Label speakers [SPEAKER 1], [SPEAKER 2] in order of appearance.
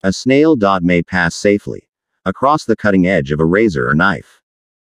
[SPEAKER 1] A snail dot may pass safely across the cutting edge of a razor or knife.